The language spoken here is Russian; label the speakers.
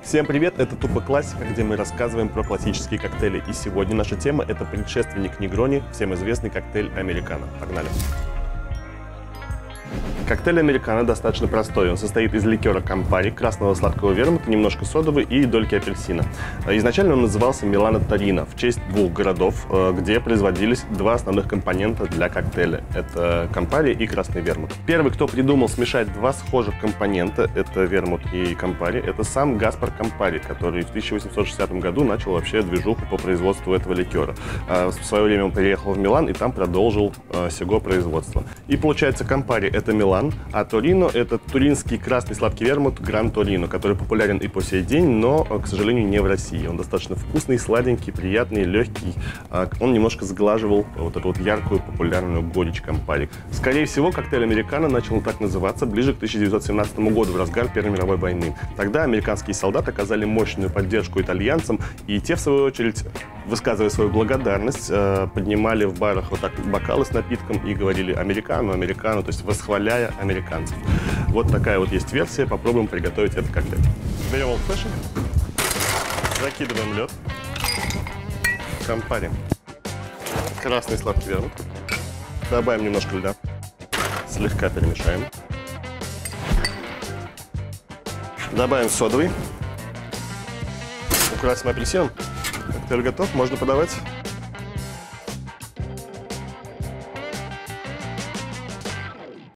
Speaker 1: Всем привет, это Тупо Классика, где мы рассказываем про классические коктейли. И сегодня наша тема — это предшественник негрони, всем известный коктейль американо. Погнали! Коктейль американо достаточно простой. Он состоит из ликера кампари, красного сладкого вермута, немножко содовой и дольки апельсина. Изначально он назывался Милано Торино в честь двух городов, где производились два основных компонента для коктейля. Это кампари и красный вермут. Первый, кто придумал смешать два схожих компонента, это вермут и кампари, это сам Гаспар Кампари, который в 1860 году начал вообще движуху по производству этого ликера. В свое время он приехал в Милан и там продолжил сего производство. И получается, кампари — это Милан, а Торино — это туринский красный сладкий вермут Гран Торино, который популярен и по сей день, но, к сожалению, не в России. Он достаточно вкусный, сладенький, приятный, легкий. Он немножко сглаживал вот эту вот яркую, популярную горечь кампари. Скорее всего, коктейль американо начал так называться ближе к 1917 году, в разгар Первой мировой войны. Тогда американские солдаты оказали мощную поддержку итальянцам, и те, в свою очередь, высказывая свою благодарность, поднимали в барах вот так бокалы с напитком и говорили «американо, американо», то есть восхваляя американцев. Вот такая вот есть версия. Попробуем приготовить этот коктейль. Берем Old Fashion, закидываем лед, кампари, красный сладкий вермут, добавим немножко льда, слегка перемешаем, добавим содовый, украсим апельсином. Коктейль готов, можно подавать.